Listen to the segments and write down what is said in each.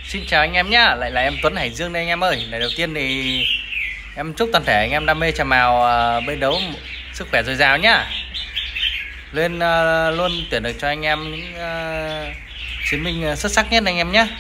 Xin chào anh em nhá, lại là em Tuấn Hải Dương đây anh em ơi. Lời đầu tiên thì em chúc toàn thể anh em đam mê chào mào bên đấu sức khỏe dồi dào nhá. Lên luôn tuyển được cho anh em những chiến binh xuất sắc nhất anh em nhé.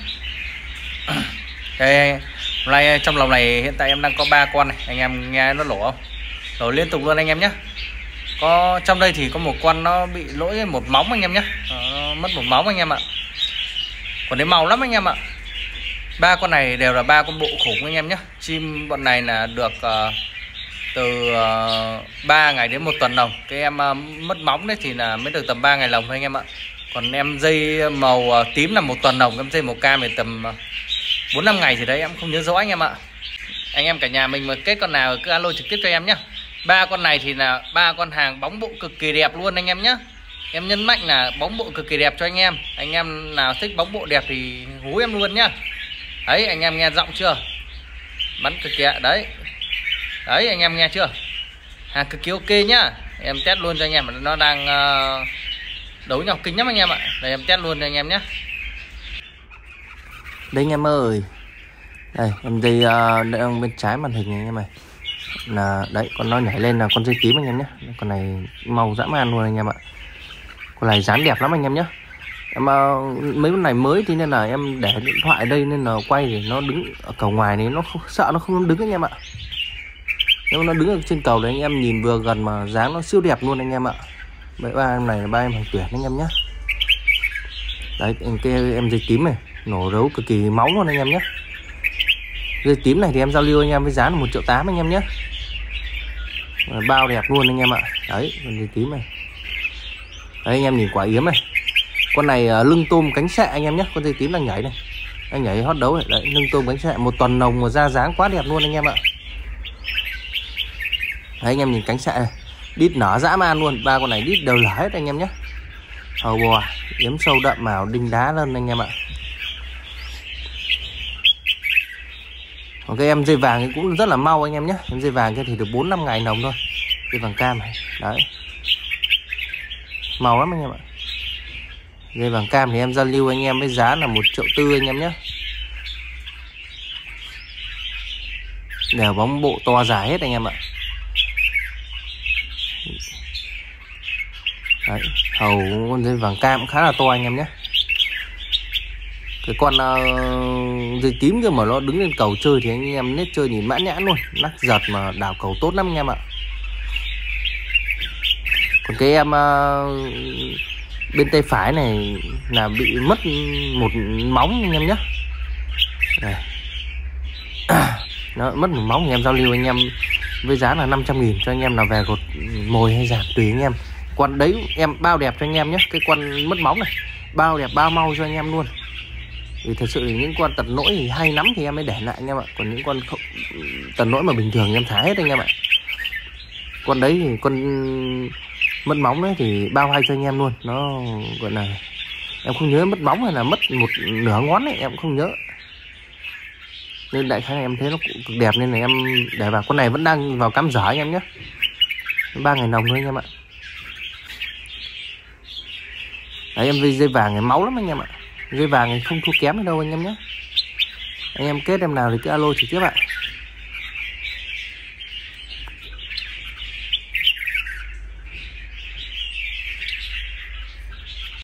Đây, hôm nay trong lòng này hiện tại em đang có 3 con này, anh em nghe nó lỗ không? Lỗ liên tục luôn anh em nhé. Có trong đây thì có một con nó bị lỗi một móng anh em nhé, mất một móng anh em ạ. Còn đấy màu lắm anh em ạ. 3 con này đều là 3 con bộ khủng anh em nhé. Chim bọn này là được từ 3 ngày đến 1 tuần lồng. Cái em mất móng đấy thì là mới được tầm 3 ngày lồng thôi anh em ạ. Còn em dây màu tím là 1 tuần lồng, em dây màu cam thì tầm 4-5 ngày gì đấy, em không nhớ rõ anh em ạ. Anh em cả nhà mình mà kết con nào cứ alo trực tiếp cho em nhé. 3 con này thì là 3 con hàng bóng bộ cực kỳ đẹp luôn anh em nhé. Em nhấn mạnh là bóng bộ cực kỳ đẹp cho anh em. Anh em nào thích bóng bộ đẹp thì hú em luôn nhá. Đấy, anh em nghe giọng chưa? Bắn cực kỳ đấy. Đấy, anh em nghe chưa? Hàng cực kỳ ok nhá. Em test luôn cho anh em, nó đang đấu nhau kinh lắm anh em ạ. Đây em test luôn cho anh em nhé. Đây anh em ơi. Đây, em dây đang bên trái màn hình này anh em ơi. Là đấy, con nó nhảy lên là con dây tím anh em nhé. Con này màu dã man luôn anh em ạ. Con này dáng đẹp lắm anh em nhé. Em mấy con này mới thì nên là em để điện thoại đây nên là quay thì nó đứng ở cầu ngoài này nó không, sợ nó không đứng anh em ạ. Nếu nó đứng ở trên cầu đấy anh em nhìn vừa gần mà dáng nó siêu đẹp luôn anh em ạ. Vậy 3 em này là 3 em hàng tuyển anh em nhé. Đấy, cái em dây tím này nổ đấu cực kỳ máu luôn anh em nhé. Dây tím này thì em giao lưu anh em với giá là 1.8 triệu anh em nhé. Bao đẹp luôn anh em ạ. Đấy, con dây tím này. Đấy anh em nhìn quả yếm này. Con này lưng tôm cánh sẹ anh em nhé. Con dây tím đang nhảy này, đang nhảy hót đấu này. Đấy, lưng tôm cánh sẹ 1 tuần nồng mà ra dáng quá đẹp luôn anh em ạ. Đấy anh em nhìn cánh sẹ này, đít nở dã man luôn. 3 con này đít đều lở hết anh em nhé. Hầu bò yếm sâu đậm màu đinh đá lên anh em ạ. Còn cái em dây vàng cũng rất là mau anh em nhé. Em dây vàng kia thì được 4-5 ngày nồng thôi. Dây vàng cam này. Đấy, màu lắm anh em ạ. Dây vàng cam thì em giao lưu anh em với giá là 1.4 triệu anh em nhé. Đều bóng bộ to dài hết anh em ạ. Đấy, hầu con dây vàng cam cũng khá là to anh em nhé. Cái con dây tím kia mà nó đứng lên cầu chơi thì anh em nết chơi nhìn mãn nhãn luôn, nắc giật mà đảo cầu tốt lắm anh em ạ. Còn cái em bên tay phải này là bị mất một móng anh em nhé. Đây. Nó mất một móng thì em giao lưu anh em với giá là 500.000 cho anh em nào về gột mồi hay giảm tùy anh em. Con đấy em bao đẹp cho anh em nhé. Cái con mất móng này bao đẹp bao mau cho anh em luôn. Vì thật sự thì những con tật lỗi thì hay lắm thì em mới để lại anh em ạ. Còn những con tật lỗi mà bình thường em thả hết anh em ạ. Con đấy thì con mất móng đấy thì bao hay cho anh em luôn. Nó gọi là em không nhớ mất móng hay là mất một nửa ngón ấy, em không nhớ. Nên đại khái này em thấy nó cũng cực đẹp nên là em để vào. Con này vẫn đang vào cắm dở anh em nhé. 3 ngày nồng thôi anh em ạ. Đấy, em dây vàng này máu lắm anh em ạ. Dây vàng này không thua kém đâu anh em nhé. Anh em kết em nào thì cứ alo trực tiếp ạ.